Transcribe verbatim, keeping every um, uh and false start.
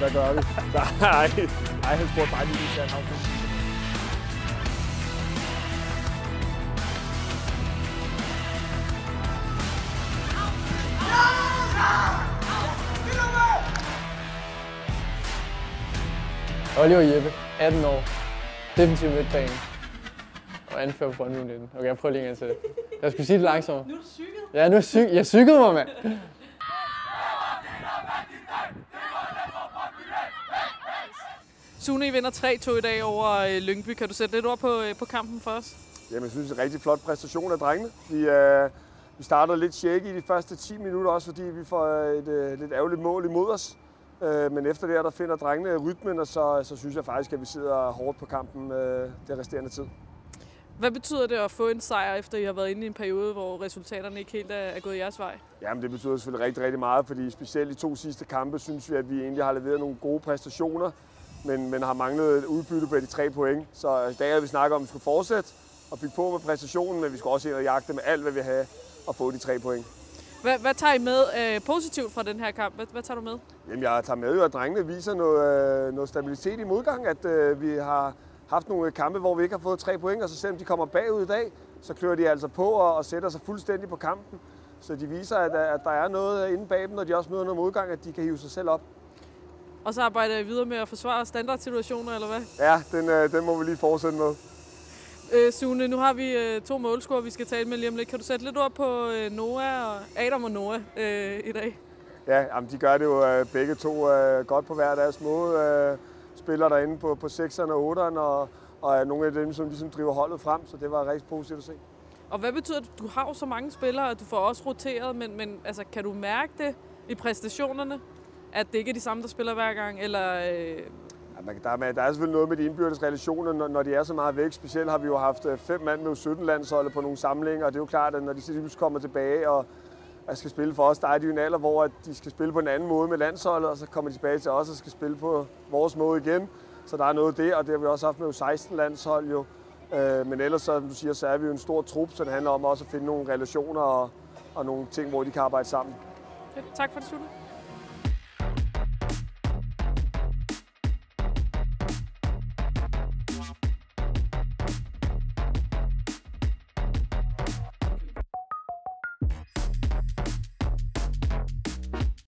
hvad gør vi? Nej, nej, han spurgte bare lige, hvis han har Oliver Jeppe, atten år, defensiv midtbane og anfører på Brøndby nitten. Okay, jeg prøver lige en gang til. Jeg skulle sige det langsommere. Nu er du cyklet. Ja, nu er syg. Jeg cyklede mig, mand. Sune, I vinder tre to i dag over Lyngby. Kan du sætte lidt ord på, på kampen for os? Jamen, jeg synes, det er en rigtig flot præstation af drengene. Vi, øh, vi starter lidt shaky i de første ti minutter, også fordi vi får et øh, lidt ærgerligt mål imod os. Øh, men efter det, der finder drengene rytmen, og så, så synes jeg faktisk, at vi sidder hårdt på kampen øh, det resterende tid. Hvad betyder det at få en sejr, efter I har været inde i en periode, hvor resultaterne ikke helt er, er gået jeres vej? Jamen, det betyder selvfølgelig rigtig, rigtig meget, fordi specielt i to sidste kampe synes vi, at vi egentlig har leveret nogle gode præstationer, men, men har manglet et udbytte på de tre point. Så i dag har vi snakket om, at vi skulle fortsætte og bygge på med præstationen, men vi skal også ind og jagte med alt, hvad vi har, og få de tre point. Hvad, hvad tager I med øh, positivt fra den her kamp? Hvad, hvad tager du med? Jamen, jeg tager med, at drengene viser noget, øh, noget stabilitet i modgang, at øh, vi har haft nogle kampe, hvor vi ikke har fået tre point, og så selvom de kommer bagud i dag, så klør de altså på og, og sætter sig fuldstændig på kampen. Så de viser, at, at der er noget inde bag dem, når de også møder noget modgang, at de kan hive sig selv op. Og så arbejder I videre med at forsvare standardsituationer, eller hvad? Ja, den, øh, den må vi lige fortsætte med. Øh, Sune, nu har vi øh, to målscorer, vi skal tale med lige om lidt. Kan du sætte lidt ord på øh, Noah og Adam og Noah øh, i dag? Ja, jamen, de gør det jo øh, begge to øh, godt på hver deres måde. Øh, spiller derinde på, på sekseren og otteren, og, og er nogle af dem, som ligesom driver holdet frem, så det var rigtig positivt at se. Og hvad betyder det? Du har jo så mange spillere, og du får også roteret, men, men altså, kan du mærke det i præstationerne, at det ikke er de samme, der spiller hver gang? Eller, øh... ja, der, er, der er selvfølgelig noget med de indbyrdes relationer, når, når de er så meget væk. Specielt har vi jo haft fem mand med sytten landsholdet på nogle samlinger, og det er jo klart, at når de kommer tilbage og jeg skal spille for os, der er de jo en alder, hvor de skal spille på en anden måde med landsholdet, og så kommer de tilbage til os og skal spille på vores måde igen. Så der er noget der, og det har vi også haft med seksten landshold jo. Men ellers, som du siger, så er vi jo en stor trup, så det handler om også at finde nogle relationer og, og nogle ting, hvor de kan arbejde sammen. Ja, tak for det, Sune.